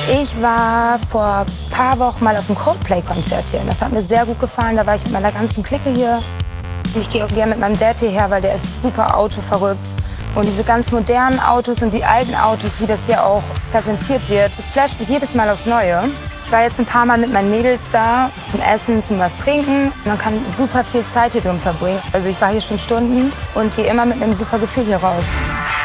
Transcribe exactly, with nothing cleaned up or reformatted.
Ich war vor ein paar Wochen mal auf einem Coldplay-Konzert hier. Das hat mir sehr gut gefallen. Da war ich mit meiner ganzen Clique hier. Und ich gehe auch gerne mit meinem Dad hierher, weil der ist super autoverrückt. Und diese ganz modernen Autos und die alten Autos, wie das hier auch präsentiert wird, das flasht mich jedes Mal aufs Neue. Ich war jetzt ein paar Mal mit meinen Mädels da, zum Essen, zum was trinken. Man kann super viel Zeit hier drin verbringen. Also ich war hier schon Stunden und gehe immer mit einem super Gefühl hier raus.